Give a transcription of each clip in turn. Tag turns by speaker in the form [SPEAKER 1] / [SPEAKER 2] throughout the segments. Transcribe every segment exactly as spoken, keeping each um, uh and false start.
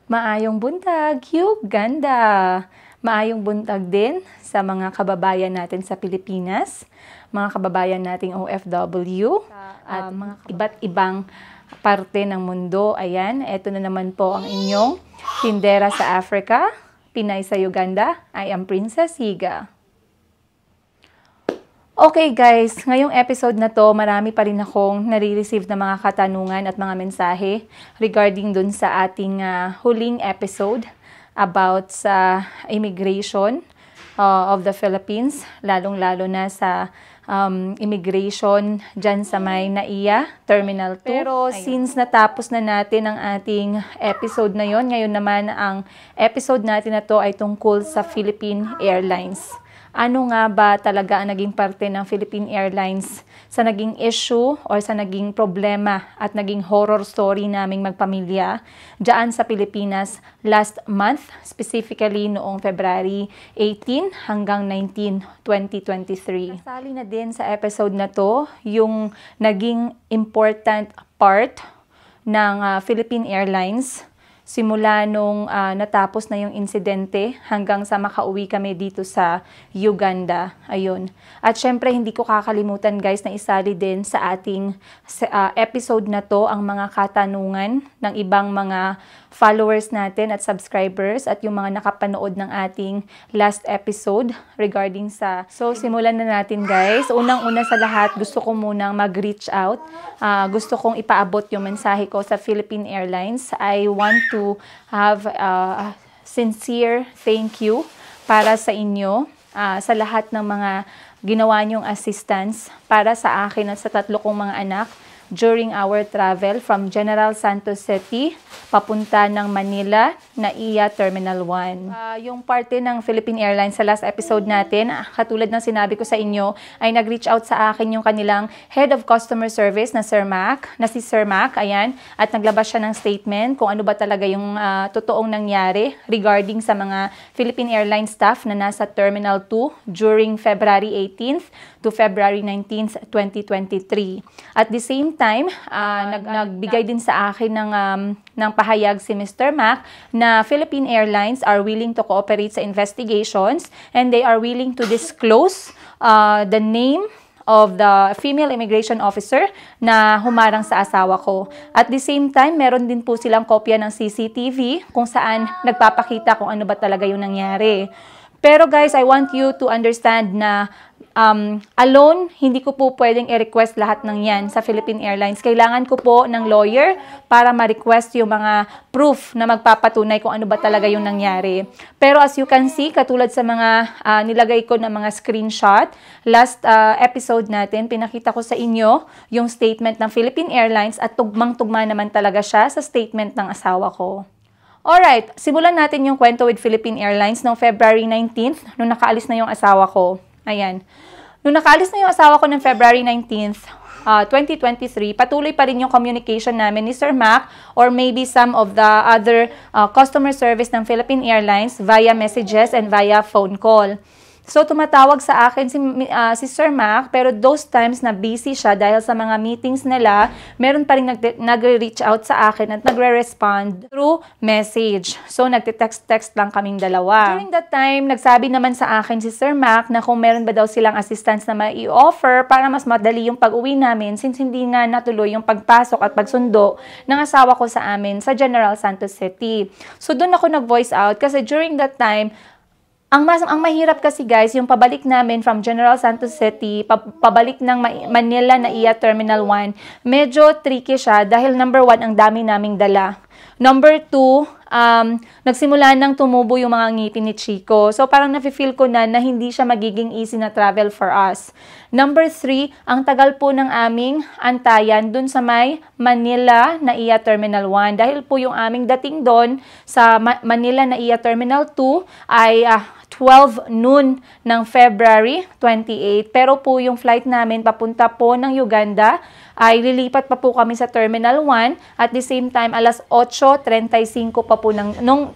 [SPEAKER 1] Maayong buntag, Uganda! Maayong buntag din sa mga kababayan natin sa Pilipinas, mga kababayan nating O F W, at mga iba't ibang parte ng mundo. Ayan, eto na naman po ang inyong tindera sa Africa, Pinay sa Uganda. I am Princess Higa. Okay guys, ngayong episode na to, marami pa rin akong nare-receive na mga katanungan at mga mensahe regarding dun sa ating uh, huling episode about sa immigration uh, of the Philippines, lalong-lalo na sa um, immigration dyan sa may Naiya, Terminal two. Pero Ayun. Since natapos na natin ang ating episode na yon, ngayon naman ang episode natin na to ay tungkol sa Philippine Airlines. Ano nga ba talaga ang naging parte ng Philippine Airlines sa naging issue or sa naging problema at naging horror story naming magpamilya dyan sa Pilipinas last month, specifically noong February eighteen hanggang nineteen, twenty twenty-three. Kasali na din sa episode na to yung naging important part ng uh, Philippine Airlines simula nung uh, natapos na yung insidente hanggang sa makauwi kami dito sa Uganda. Ayun. At syempre, hindi ko kakalimutan guys na isali din sa ating uh, episode na to ang mga katanungan ng ibang mga followers natin at subscribers at yung mga nakapanood ng ating last episode regarding sa... So, simulan na natin guys. Unang-una sa lahat, gusto ko munang mag-reach out. Uh, gusto kong ipaabot yung mensahe ko sa Philippine Airlines. I want to have a sincere thank you para sa inyo, uh, sa lahat ng mga ginawa niyong assistance para sa akin at sa tatlo kong mga anak during our travel from General Santos City papunta ng Manila, Naiya Terminal one. Uh, yung parte ng Philippine Airlines sa last episode natin, katulad ng sinabi ko sa inyo, ay nag-reach out sa akin yung kanilang Head of Customer Service na Sir Mac, na si Sir Mac, ayan, at naglabas siya ng statement kung ano ba talaga yung uh, totoong nangyari regarding sa mga Philippine Airlines staff na nasa Terminal two during February eighteenth to February nineteenth, twenty twenty-three. At the same time, uh, nag nagbigay din sa akin ng, um, ng pahayag si Mister Mac na Philippine Airlines are willing to cooperate sa investigations and they are willing to disclose uh, the name of the female immigration officer na humarang sa asawa ko. At the same time, meron din po silang kopya ng C C T V kung saan nagpapakita kung ano ba talaga yung nangyari. Pero guys, I want you to understand na um, alone, hindi ko po pwedeng i-request lahat ng yan sa Philippine Airlines. Kailangan ko po ng lawyer para ma-request yung mga proof na magpapatunay kung ano ba talaga yung nangyari. Pero as you can see, katulad sa mga uh, nilagay ko na mga screenshot, last uh, episode natin, pinakita ko sa inyo yung statement ng Philippine Airlines at tugmang-tugma naman talaga siya sa statement ng asawa ko. Alright, simulan natin yung kwento with Philippine Airlines noong February nineteenth, nung nakaalis na yung asawa ko. Ayan. Nung nakaalis na yung asawa ko ng February nineteenth, uh, twenty twenty-three, patuloy pa rin yung communication namin ni Sir Mac or maybe some of the other uh, customer service ng Philippine Airlines via messages and via phone call. So, tumatawag sa akin si, uh, si Sir Mac, pero those times na busy siya dahil sa mga meetings nila, meron pa rin nagre-reach out sa akin at nagre-respond through message. So, nagte-text-text lang kaming dalawa. During that time, nagsabi naman sa akin si Sir Mac na kung meron ba daw silang assistance na mai-offer para mas madali yung pag-uwi namin since hindi nga natuloy yung pagpasok at pagsundo ng asawa ko sa amin sa General Santos City. So, doon ako nag-voice out kasi during that time, Ang, mas, ang mahirap kasi guys, yung pabalik namin from General Santos City, pa, pabalik ng Manila Naiya Terminal one, medyo tricky siya dahil number one, ang dami naming dala. Number two, um, nagsimula nang tumubo yung mga ngipin ni Chico. So parang nafe-feel ko na na hindi siya magiging easy na travel for us. Number three, ang tagal po ng aming antayan dun sa may Manila Naiya Terminal one. Dahil po yung aming dating doon sa Ma Manila Naiya Terminal two ay uh, twelve noon ng February twenty-eighth. Pero po yung flight namin papunta po ng Uganda ay lilipat pa po kami sa Terminal one at the same time alas otso trenta-cinco pa po ng nung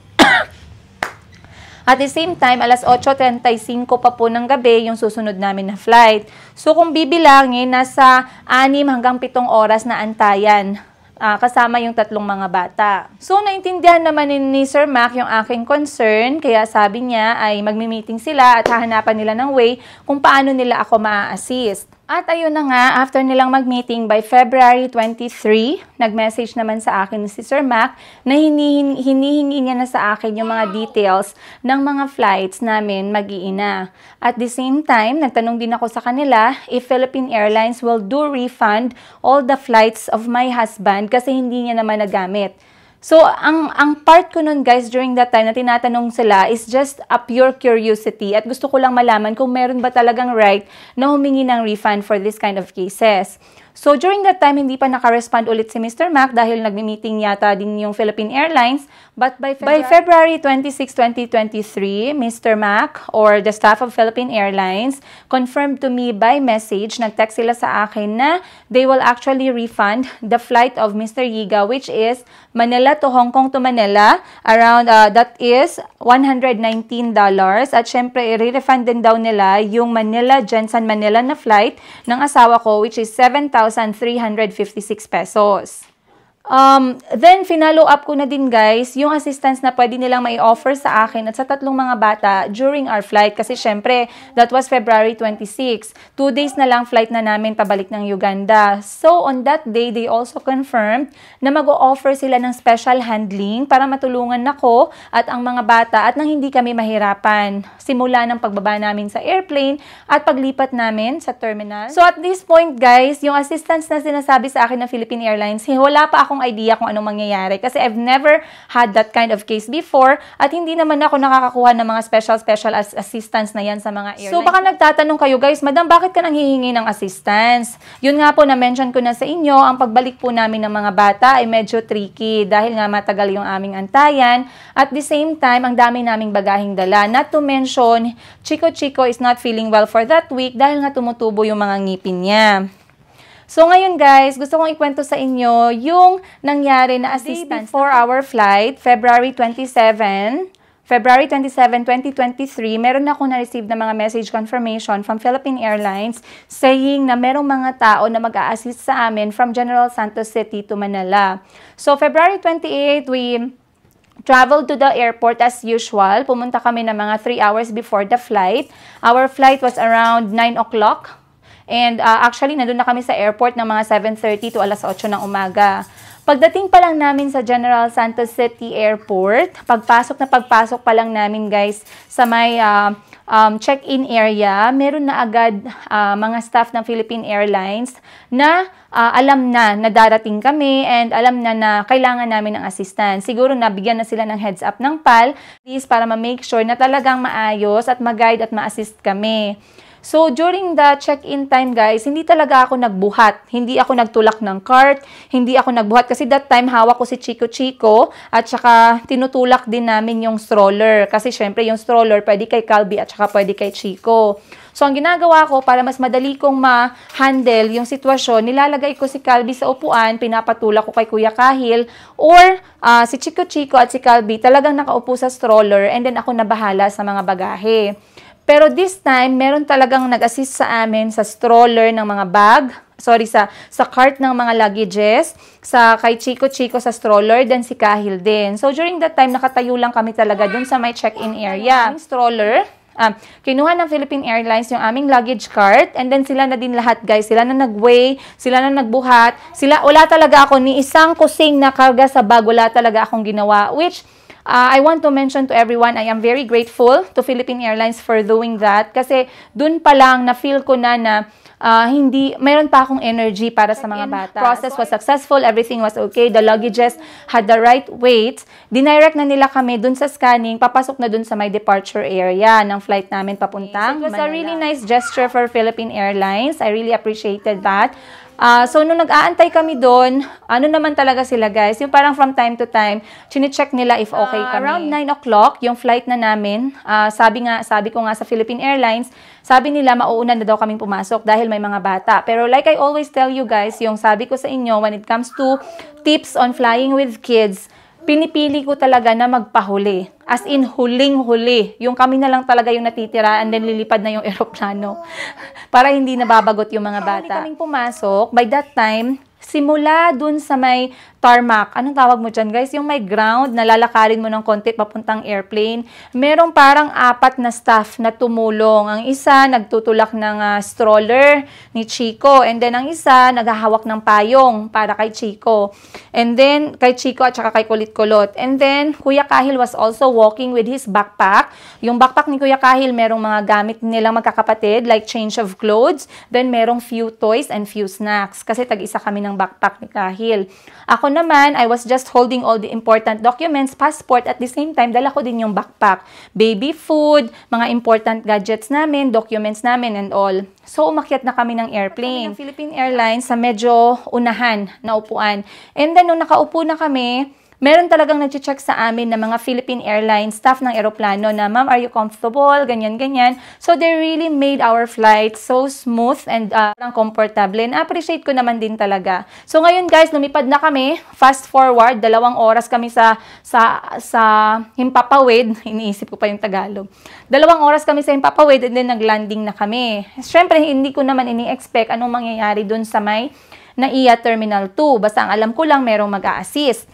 [SPEAKER 1] At the same time, alas otso trenta-cinco pa po ng gabi yung susunod namin na flight. So kung bibilangin, nasa anim hanggang pitong oras na antayan uh, kasama yung tatlong mga bata. So, naintindihan naman ni, ni Sir Mac yung aking concern, kaya sabi niya ay magmi-meeting sila at hahanapan nila ng way kung paano nila ako ma-assist. At ayun na nga, after nilang mag-meeting by February twenty-third, nag-message naman sa akin si Sir Mac na hinihingi, hinihingi niya na sa akin yung mga details ng mga flights namin mag-iina. At the same time, nagtanong din ako sa kanila if Philippine Airlines will do refund all the flights of my husband kasi hindi niya naman nagamit. So, ang, ang part ko nun guys during that time na tinatanong sila is just a pure curiosity at gusto ko lang malaman kung meron ba talagang right na humingi ng refund for this kind of cases. So, during that time, hindi pa naka-respond ulit si Mister Mac dahil nagmi-meeting yata din yung Philippine Airlines. But by February, by February twenty-sixth, twenty twenty-three, Mister Mac or the staff of Philippine Airlines confirmed to me by message, nag-text sila sa akin na they will actually refund the flight of Mister Yiga, which is Manila to Hong Kong to Manila. Around, uh, that is one hundred nineteen dollars. At syempre, i-refund din daw nila yung Manila, Jensen Manila na flight ng asawa ko, which is seven thousand three hundred fifty-six pesos. Um, then, finalo up ko na din guys, yung assistance na pwede nilang may offer sa akin at sa tatlong mga bata during our flight. Kasi syempre, that was February twenty-sixth. Two days na lang flight na namin pabalik ng Uganda. So, on that day, they also confirmed na mag-o-offer sila ng special handling para matulungan ako at ang mga bata at nang hindi kami mahirapan. Simula ng pagbaba namin sa airplane at paglipat namin sa terminal. So, at this point guys, yung assistance na sinasabi sa akin ng Philippine Airlines, wala pa akong idea kung anong mangyayari kasi I've never had that kind of case before at hindi naman ako nakakakuha ng mga special special as assistance na yan sa mga airlines. So baka nagtatanong kayo guys, madam, bakit ka nang hihingi ng assistance? Yun nga po, na-mention ko na sa inyo, ang pagbalik po namin ng mga bata ay medyo tricky dahil nga matagal yung aming antayan. At the same time, ang dami naming bagahing dala. Not to mention, Chico Chico is not feeling well for that week dahil nga tumutubo yung mga ngipin niya. So, ngayon guys, gusto kong ikwento sa inyo yung nangyari na assistance before our flight, February twenty-seventh. February twenty-seventh, twenty twenty-three, meron na ako na-receive na mga message confirmation from Philippine Airlines saying na merong mga tao na mag-a-assist sa amin from General Santos City to Manila. So, February twenty-eighth, we traveled to the airport as usual. Pumunta kami na mga three hours before the flight. Our flight was around nine o'clock. And uh, actually, nandun na kami sa airport ng mga seven thirty to alas otso ng umaga. Pagdating pa lang namin sa General Santos City Airport, pagpasok na pagpasok pa lang namin guys sa may uh, um, check-in area, meron na agad uh, mga staff ng Philippine Airlines na uh, alam na na darating kami and alam na na kailangan namin ng assistance. Siguro nabigyan na sila ng heads up ng P A L para ma-make sure na talagang maayos at mag-guide at ma-assist kami. So, during the check-in time, guys, hindi talaga ako nagbuhat. Hindi ako nagtulak ng cart. Hindi ako nagbuhat. Kasi that time, hawak ko si Chico Chico. At saka, tinutulak din namin yung stroller. Kasi, syempre, yung stroller, pwede kay Calby at saka pwede kay Chico. So, ang ginagawa ko, para mas madali kong ma-handle yung sitwasyon, nilalagay ko si Calby sa upuan, pinapatulak ko kay Kuya Kahil, or uh, si Chico Chico at si Calby talagang nakaupo sa stroller, and then ako na bahala sa mga bagahe. Pero this time, meron talagang nag-assist sa amin sa stroller ng mga bag, sorry, sa, sa cart ng mga luggages, sa kay Chico Chico sa stroller, then si Kahil din. So, during that time, nakatayo lang kami talaga dun sa may check-in area. Yung stroller, um, kinuha ng Philippine Airlines yung aming luggage cart, and then sila na din lahat, guys. Sila na nag-weigh, sila na nagbuhat, sila, wala talaga ako ni isang kusing na karga sa bag, wala talaga akong ginawa, which, Uh, I want to mention to everyone, I am very grateful to Philippine Airlines for doing that. Kasi dun pa lang na-feel ko na na uh, hindi, mayroon pa akong energy para sa mga bata. Process was successful, everything was okay, the luggages had the right weight. Dinirect na nila kami dun sa scanning, papasok na dun sa my departure area ng flight namin papuntang Manila. It was a really nice gesture for Philippine Airlines. I really appreciated that. Uh, so, nung nag-aantay kami doon, ano naman talaga sila guys, yung parang from time to time, chine-check nila if okay kami. Uh, around nine o'clock, yung flight na namin, uh, sabi nga, sabi ko nga sa Philippine Airlines, sabi nila mauuna na daw kaming pumasok dahil may mga bata. Pero like I always tell you guys, yung sabi ko sa inyo, when it comes to tips on flying with kids, pinipili ko talaga na magpahuli. As in, huling-huli. Yung kami na lang talaga yung natitira and then lilipad na yung eroplano. Para hindi nababagot yung mga bata. Kami kaming pumasok. By that time, simula dun sa may tarmac. Anong tawag mo dyan, guys? Yung may ground, nalalakarin mo ng konti papuntang airplane. Merong parang apat na staff na tumulong. Ang isa, nagtutulak ng uh, stroller ni Chico. And then, ang isa, naghahawak ng payong para kay Chico. And then, kay Chico at saka kay Kulit Kulot. And then, Kuya Kahil was also walking with his backpack. Yung backpack ni Kuya Kahil, merong mga gamit nilang magkakapatid, like change of clothes. Then, merong few toys and few snacks. Kasi tag-isa kami ng backpack ni Kahil. Ako naman, I was just holding all the important documents, passport, at the same time, dala ko din yung backpack. Baby food, mga important gadgets namin, documents namin, and all. So, umakyat na kami ng airplane. Kami ng Philippine Airlines sa medyo unahan na upuan. And then, nung nakaupo na kami, meron talagang nag-check sa amin na mga Philippine Airlines staff ng eroplano na, ma'am, are you comfortable? Ganyan, ganyan. So, they really made our flight so smooth and uh, comfortable. And appreciate ko naman din talaga. So, ngayon guys, lumipad na kami. Fast forward, dalawang oras kami sa, sa, sa Himpapawid. Iniisip ko pa yung Tagalog. Dalawang oras kami sa Himpapawid and then nag-landing na kami. Siyempre, hindi ko naman ini-expect anong mangyayari dun sa may N A I A Terminal two. Basta ang alam ko lang, merong mag-a-assist.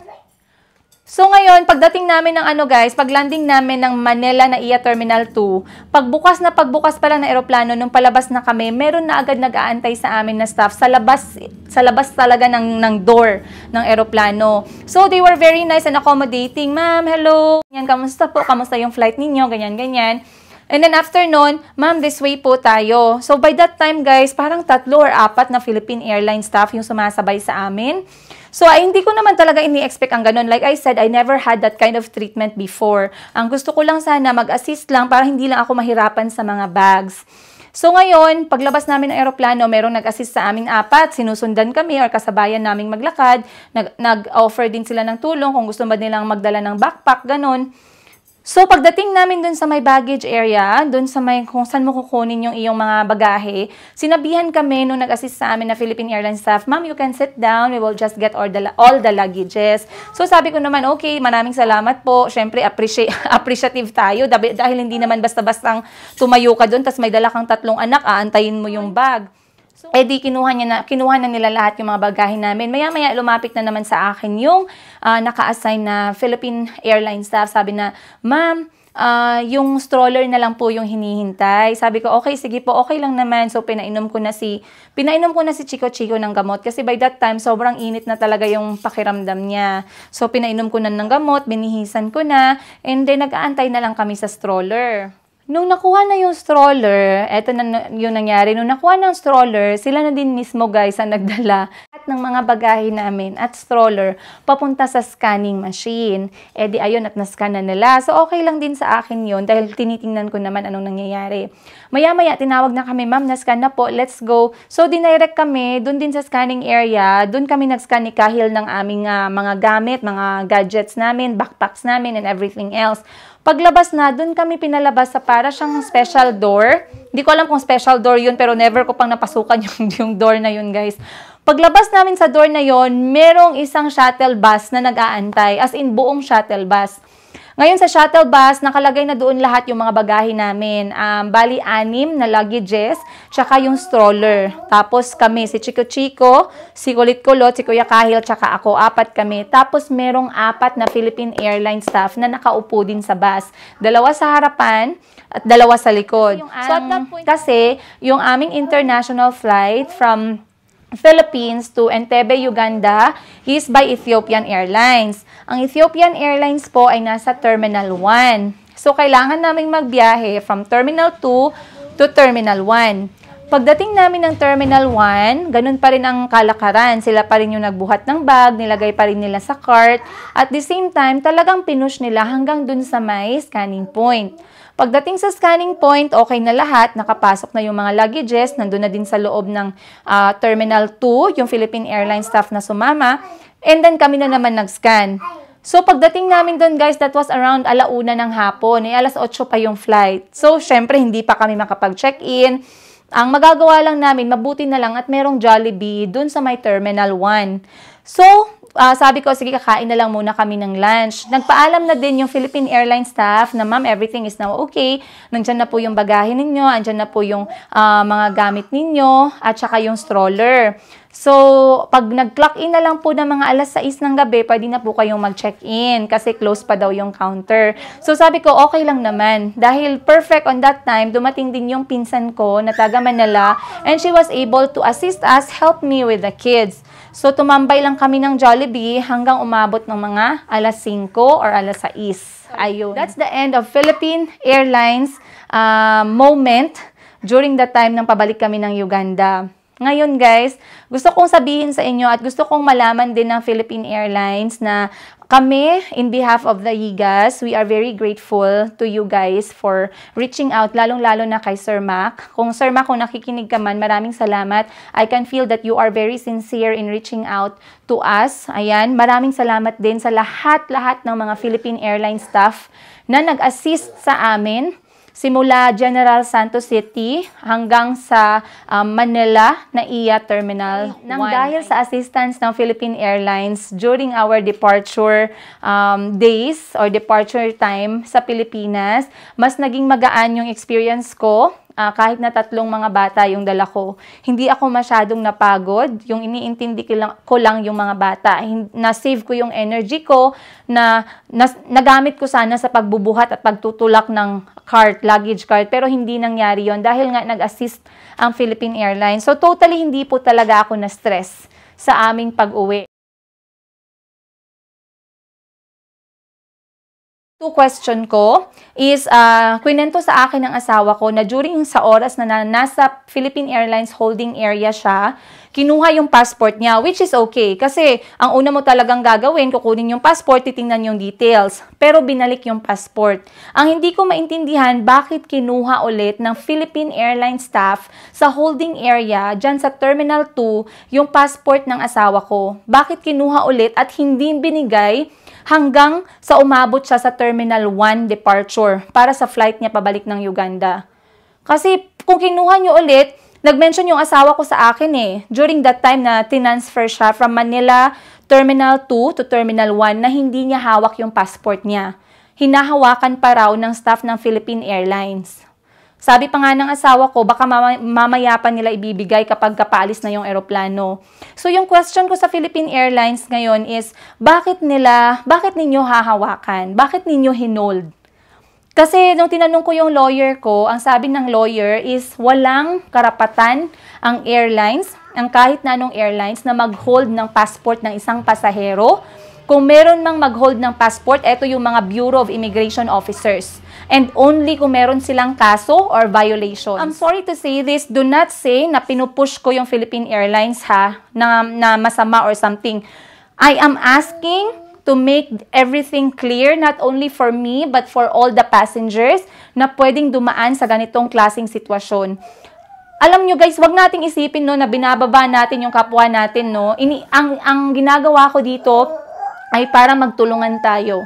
[SPEAKER 1] So ngayon, pagdating namin ng ano guys, paglanding namin ng Manila N A I A Terminal two, pagbukas na pagbukas pa lang ng eroplano, nung palabas na kami, meron na agad nag-aantay sa amin na staff sa labas, sa labas talaga ng, ng door ng eroplano. So they were very nice and accommodating. Ma'am, hello. Yan, kamusta po? Kamusta yung flight ninyo? Ganyan, ganyan. And then after nun, ma'am, this way po tayo. So by that time guys, parang tatlo or apat na Philippine Airlines staff yung sumasabay sa amin. So, ay, hindi ko naman talaga ini-expect ang ganun. Like I said, I never had that kind of treatment before. Ang gusto ko lang sana mag-assist lang para hindi lang ako mahirapan sa mga bags. So, ngayon, paglabas namin ng aeroplano, merong nag-assist sa aming apat. Sinusundan kami or kasabayan naming maglakad. Nag-offer din sila ng tulong kung gusto ba nilang magdala ng backpack, ganun. So, pagdating namin dun sa may baggage area, dun sa may kung saan mo kukunin yung iyong mga bagahe, sinabihan kami nung nag-assist sa amin na Philippine Airlines staff, ma'am, you can sit down, we will just get all the, all the luggages. So, sabi ko naman, okay, maraming salamat po. Siyempre, appreciate, appreciative tayo dahil hindi naman basta-bastang tumayo ka dun, tas may dala kang tatlong anak, aantayin mo yung bag. So, eh di kinuha, niya na, kinuha na nila lahat yung mga bagahe namin. Maya-maya lumapit na naman sa akin yung uh, naka-assign na Philippine Airlines staff. Sabi na, ma'am, uh, yung stroller na lang po yung hinihintay. Sabi ko, okay, sige po, okay lang naman. So, pinainom ko na si, pinainom ko na si Chico Chico ng gamot. Kasi by that time, sobrang init na talaga yung pakiramdam niya. So, pinainom ko na ng gamot, binihisan ko na, and then nag-aantay na lang kami sa stroller. Nung nakuha na yung stroller, eto na yung nangyari, nung nakuha ng stroller, sila na din mismo guys ang nagdala at ng mga bagahe namin at stroller papunta sa scanning machine. E di ayun at nascan na nila. So okay lang din sa akin yun dahil tinitingnan ko naman anong nangyayari. Maya-maya tinawag na kami, ma'am, na-scan na po, let's go. So dinirect kami, dun din sa scanning area, dun kami nag-scan ni Kahil ng aming uh, mga gamit, mga gadgets namin, backpacks namin and everything else. Paglabas na, dun kami pinalabas sa para siyang special door. Hindi ko alam kung special door yun, pero never ko pang napasukan yung, yung door na yun, guys. Paglabas namin sa door na yun, merong isang shuttle bus na nag-aantay, as in buong shuttle bus. Ngayon sa shuttle bus, nakalagay na doon lahat yung mga bagahe namin. Um, bali, anim na luggages, tsaka yung stroller. Tapos kami, si Chico Chico, si Kulit Kulot, si Kuya Kahil, tsaka ako, apat kami. Tapos merong apat na Philippine Airlines staff na nakaupo din sa bus. Dalawa sa harapan at dalawa sa likod. Yung, um, so at that point, kasi yung aming international flight from Philippines to Entebbe, Uganda is by Ethiopian Airlines. Ang Ethiopian Airlines po ay nasa Terminal one. So, kailangan naming magbiyahe from Terminal two to Terminal one. Pagdating namin ng Terminal one, ganun pa rin ang kalakaran. Sila pa rin yung nagbuhat ng bag, nilagay pa rin nila sa cart. At the same time, talagang pinush nila hanggang dun sa may scanning point. Pagdating sa scanning point, okay na lahat, nakapasok na yung mga luggages, nandun na din sa loob ng uh, Terminal two, yung Philippine Airlines staff na sumama, and then kami na naman nag-scan. So, pagdating namin doon, guys, that was around alauna ng hapon, eh, alas otso pa yung flight. So, syempre, hindi pa kami makapag-check-in. Ang magagawa lang namin, mabuti na lang at merong Jollibee doon sa may Terminal one. So, Uh, sabi ko, sige, kakain na lang muna kami ng lunch. Nagpaalam na din yung Philippine Airlines staff na, ma'am, everything is now okay. Nandyan na po yung bagahe ninyo, andyan na po yung uh, mga gamit ninyo, at saka yung stroller. So, pag nag-clock in na lang po ng mga alas sais ng gabi, pwede na po kayong mag-check-in kasi close pa daw yung counter. So, sabi ko, okay lang naman. Dahil perfect on that time, dumating din yung pinsan ko na taga Manila and she was able to assist us, help me with the kids. So, tumambay lang kami ng Jollibee hanggang umabot ng mga alas singko or alas sais. Ayun. That's the end of Philippine Airlines uh, moment during the time ng pabalik kami ng Uganda. Ngayon guys, gusto kong sabihin sa inyo at gusto kong malaman din ng Philippine Airlines na kami, in behalf of the Yigas, we are very grateful to you guys for reaching out, lalong-lalo na kay Sir Mac. Kung Sir Mac, kung nakikinig ka man, maraming salamat. I can feel that you are very sincere in reaching out to us. Ayan, maraming salamat din sa lahat-lahat ng mga Philippine Airlines staff na nag-assist sa amin. Simula General Santos City hanggang sa um, Manila na I A Terminal Nang dahil sa assistance ng Philippine Airlines during our departure um, days or departure time sa Pilipinas, mas naging magaan yung experience ko. Uh, kahit na tatlong mga bata yung dala ko. Hindi ako masyadong napagod. Yung iniintindi ko lang, ko lang yung mga bata. Na-save ko yung energy ko na, na nagamit ko sana sa pagbubuhat at pagtutulak ng cart, luggage cart. Pero hindi nangyari yon dahil nga nag-assist ang Philippine Airlines. So totally hindi po talaga ako na-stress sa aming pag-uwi. Two question ko is, uh, kwento sa akin ng asawa ko na during sa oras na, na nasa Philippine Airlines holding area siya, kinuha yung passport niya, which is okay. Kasi ang una mo talagang gagawin, kukunin yung passport, titingnan yung details. Pero binalik yung passport. Ang hindi ko maintindihan, bakit kinuha ulit ng Philippine Airlines staff sa holding area, dyan sa Terminal two, yung passport ng asawa ko. Bakit kinuha ulit at hindi binigay hanggang sa umabot siya sa Terminal one departure para sa flight niya pabalik ng Uganda. Kasi kung kinuha niyo ulit, nag-mention yung asawa ko sa akin eh, during that time na tinransfer siya from Manila Terminal two to Terminal one na hindi niya hawak yung passport niya. Hinahawakan pa raw ng staff ng Philippine Airlines. Sabi pa nga ng asawa ko, baka mamaya pa nila ibibigay kapag kapaalis na yung eroplano. So yung question ko sa Philippine Airlines ngayon is, bakit nila, bakit ninyo hahawakan? Bakit ninyo hinold? Kasi nung tinanong ko yung lawyer ko, ang sabi ng lawyer is walang karapatan ang airlines, ang kahit na anong airlines na mag-hold ng passport ng isang pasahero. Kung meron mang mag-hold ng passport, ito yung mga Bureau of Immigration Officers. And only kung meron silang kaso or violation. I'm sorry to say this, do not say na pinupush ko yung Philippine Airlines ha, na, na masama or something. I am asking to make everything clear, not only for me, but for all the passengers na pwedeng dumaan sa ganitong klaseng sitwasyon. Alam nyo guys, wag nating isipin no, na binababa natin yung kapwa natin. No? Ini, ang, ang ginagawa ko dito ay para magtulungan tayo.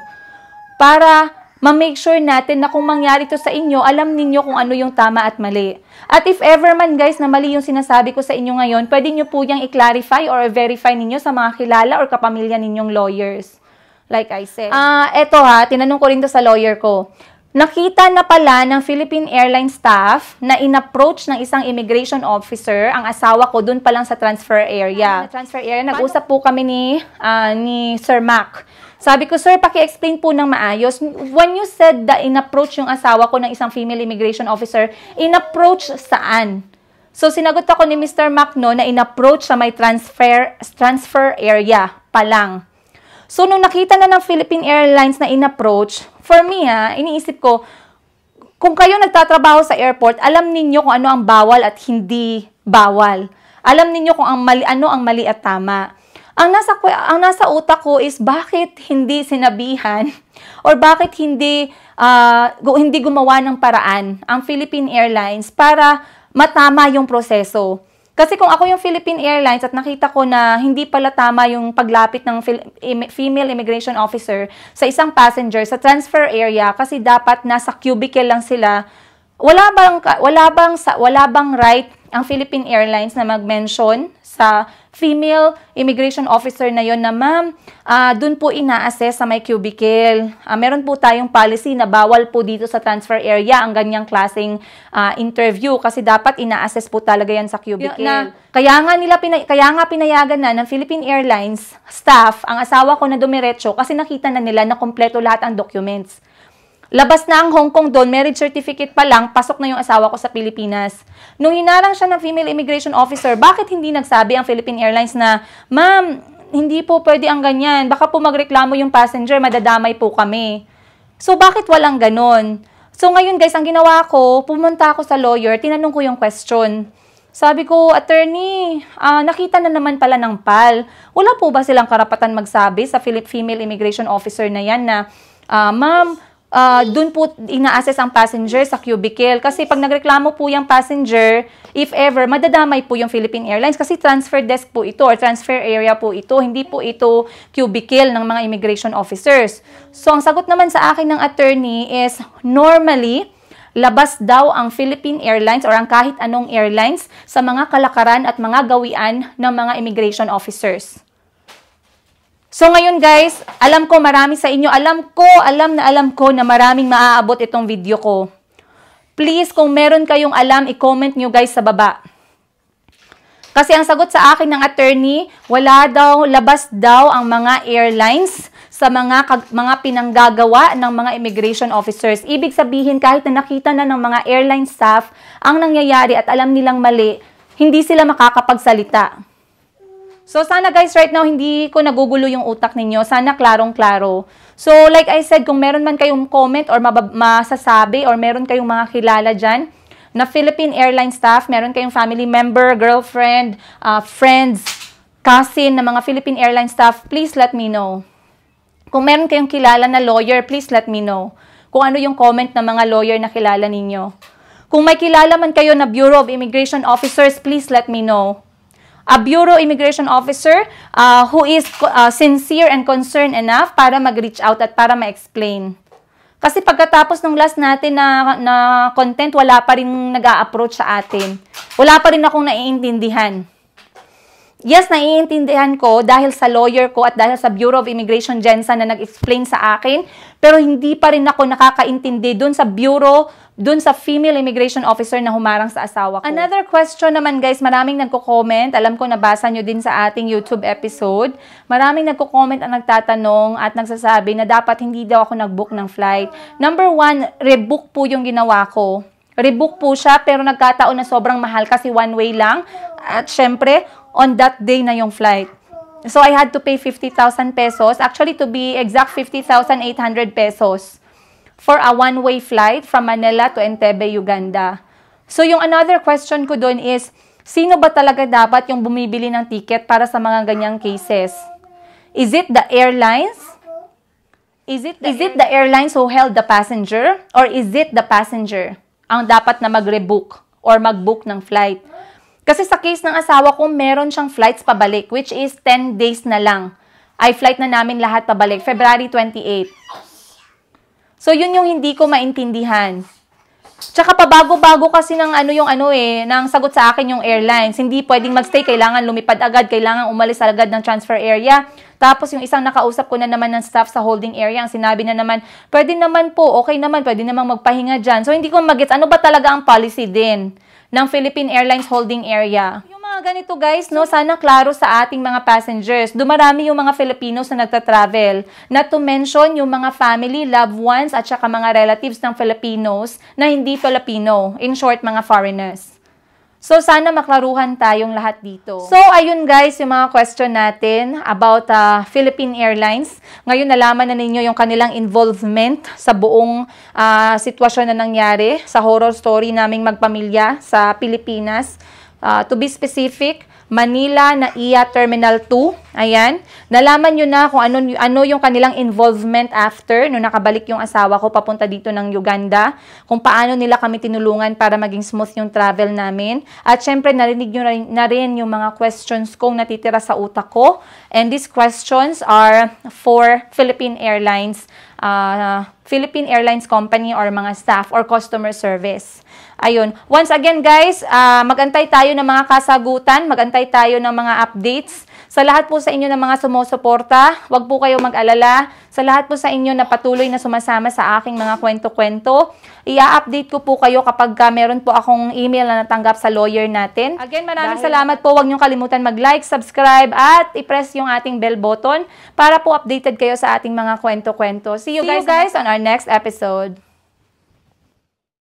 [SPEAKER 1] Para ma-make sure natin na kung mangyari to sa inyo, alam ninyo kung ano yung tama at mali. At if ever man guys na mali yung sinasabi ko sa inyo ngayon, pwede nyo po yung i-clarify or verify ninyo sa mga kilala or kapamilya ninyong lawyers. Like I said. Ah, uh, eto ha, tinanong ko rin to sa lawyer ko. Nakita na pala ng Philippine Airlines staff na in-approach ng isang immigration officer ang asawa ko dun pa lang sa transfer area. Sa transfer area, nag-usap po kami ni, uh, ni Sir Mac. Sabi ko, sir, paki-explain po ng maayos. When you said that in-approach yung asawa ko ng isang female immigration officer, in-approach saan? So, sinagot ako ni Mister Mac no, na in-approach sa may transfer, transfer area pa lang. So, nung nakita na ng Philippine Airlines na in-approach, for me ha, iniisip ko, kung kayo nagtatrabaho sa airport, alam ninyo kung ano ang bawal at hindi bawal. Alam ninyo kung ang mali, ano ang mali at tama. Ang nasa, ang nasa utak ko is, bakit hindi sinabihan or bakit hindi, uh, hindi gumawa ng paraan ang Philippine Airlines para matama yung proseso. Kasi kung ako yung Philippine Airlines at nakita ko na hindi pala tama yung paglapit ng female immigration officer sa isang passenger sa transfer area kasi dapat nasa cubicle lang sila, wala bang wala bang wala bang right ang Philippine Airlines na mag-mention sa female immigration officer na yon na, ma'am, uh, dun po ina-assess sa may cubicle. Uh, meron po tayong policy na bawal po dito sa transfer area ang ganyang klaseng uh, interview kasi dapat ina-assess po talaga yan sa cubicle. Na, kaya nga nila pina, kaya nga pinayagan na ng Philippine Airlines staff ang asawa ko na dumiretso kasi nakita na nila na kompleto lahat ang documents. Labas na ang Hong Kong doon, marriage certificate pa lang, pasok na yung asawa ko sa Pilipinas. Nung hinarang siya ng female immigration officer, bakit hindi nagsabi ang Philippine Airlines na, ma'am, hindi po pwede ang ganyan, baka po magreklamo yung passenger, madadamay po kami. So, bakit walang ganon? So, ngayon guys, ang ginawa ko, pumunta ako sa lawyer, tinanong ko yung question. Sabi ko, attorney, uh, nakita na naman pala ng P A L. Wala po ba silang karapatan magsabi sa female immigration officer na yan na, uh, ma'am, Uh, dun po ina-assess ang passenger sa cubicle. Kasi pag nagreklamo po yung passenger, if ever, madadamay po yung Philippine Airlines kasi transfer desk po ito or transfer area po ito. Hindi po ito cubicle ng mga immigration officers. So, ang sagot naman sa akin ng attorney is, normally, labas daw ang Philippine Airlines or ang kahit anong airlines sa mga kalakaran at mga gawian ng mga immigration officers. So ngayon guys, alam ko marami sa inyo, alam ko, alam na alam ko na maraming maaabot itong video ko. Please, kung meron kayong alam, i-comment nyo guys sa baba. Kasi ang sagot sa akin ng attorney, wala daw, labas daw ang mga airlines sa mga, mga pinanggagawa ng mga immigration officers. Ibig sabihin, kahit na nakita na ng mga airline staff ang nangyayari at alam nilang mali, hindi sila makakapagsalita. So, sana guys, right now, hindi ko nagugulo yung utak ninyo. Sana klarong-klaro. So, like I said, kung meron man kayong comment or masasabi or meron kayong mga kilala dyan na Philippine Airlines staff, meron kayong family member, girlfriend, uh, friends, cousin na mga Philippine Airlines staff, please let me know. Kung meron kayong kilala na lawyer, please let me know. Kung ano yung comment ng mga lawyer na kilala ninyo. Kung may kilala man kayo na Bureau of Immigration Officers, please let me know. A Bureau Immigration Officer uh, who is uh, sincere and concerned enough para mag-reach out at para ma-explain. Kasi pagkatapos ng last natin na, na content, wala pa rin nag-a-approach sa atin. Wala pa rin akong naiintindihan. Yes, naiintindihan ko dahil sa lawyer ko at dahil sa Bureau of Immigration Jensen na nag-explain sa akin, pero hindi pa rin ako nakakaintindi dun sa Bureau, dun sa female immigration officer na humarang sa asawa ko. Another question naman guys, maraming nagko-comment. Alam ko nabasa nyo din sa ating YouTube episode. Maraming nagko-comment ang nagtatanong at nagsasabi na dapat hindi daw ako nag-book ng flight. Number one, rebook po yung ginawa ko. Rebook po siya pero nagkataon na sobrang mahal kasi one way lang. At syempre, on that day na yung flight. So I had to pay fifty thousand pesos. Actually, to be exact, fifty thousand eight hundred pesos. For a one-way flight from Manila to Entebbe, Uganda. So, yung another question ko doon is, sino ba talaga dapat yung bumibili ng ticket para sa mga ganyang cases? Is it the airlines? Is it the, is it the airlines who held the passenger? Or is it the passenger ang dapat na mag-rebook or mag-book ng flight? Kasi sa case ng asawa ko, meron siyang flights pabalik, which is ten days na lang. Ay flight na namin lahat pabalik, February twenty-eighth. So, yun yung hindi ko maintindihan. Tsaka pabago-bago kasi ng ano yung ano eh, ng sagot sa akin yung airlines. Hindi pwedeng magstay, kailangan lumipad agad, kailangan umalis agad ng transfer area. Tapos yung isang nakausap ko na naman ng staff sa holding area, ang sinabi na naman, pwede naman po, okay naman, pwede naman magpahinga dyan. So, hindi ko mag-gets, ano ba talaga ang policy din ng Philippine Airlines holding area? Yung mga ganito guys, no, sana klaro sa ating mga passengers. Dumarami yung mga Filipinos na nagta-travel. Not to mention yung mga family, loved ones, at saka mga relatives ng Filipinos na hindi Filipino. In short, mga foreigners. So, sana maklaruhan tayong lahat dito. So, ayun guys, yung mga question natin about uh, Philippine Airlines. Ngayon, nalaman na ninyo yung kanilang involvement sa buong uh, sitwasyon na nangyari sa horror story naming magpamilya sa Pilipinas. Uh, to be specific, Manila na I A Terminal two, Ayan. Nalaman nyo na kung ano, ano yung kanilang involvement after nung nakabalik yung asawa ko papunta dito ng Uganda. Kung paano nila kami tinulungan para maging smooth yung travel namin. At syempre, narinig nyo na rin yung mga questions kong natitira sa utak ko. And these questions are for Philippine Airlines, uh, Philippine Airlines Company or mga staff or customer service. Ayun. Once again guys, uh, magantay tayo ng mga kasagutan, magantay tayo ng mga updates. Sa lahat po sa inyo ng mga sumusuporta, wag po kayo mag-alala. Sa lahat po sa inyo na patuloy na sumasama sa aking mga kwento-kwento, i-update ko po kayo kapag uh, meron po akong email na natanggap sa lawyer natin. Again, maraming Dahil... salamat po. Huwag niyong kalimutan mag-like, subscribe, at i-press yung ating bell button para po updated kayo sa ating mga kwento-kwento. See you, See guys, you guys on our next episode.